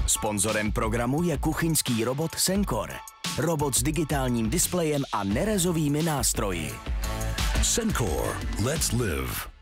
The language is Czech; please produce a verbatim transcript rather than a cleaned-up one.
Sponzorem programu je kuchyňský robot Sencor. Robot s digitálním displejem a nerezovými nástroji. Sencor. Let's live.